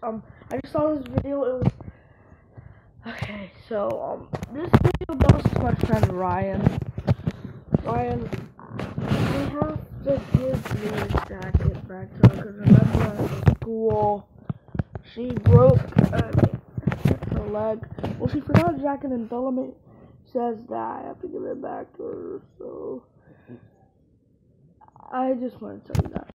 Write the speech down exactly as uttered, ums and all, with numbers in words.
Um, I just saw this video. It was okay. So um, this video goes to my friend Ryan. Ryan, I have to give this jacket back to her because remember at school she broke uh, her leg. Well, she forgot a jacket and Bellamy says that I have to give it back to her. So I just want to tell you that.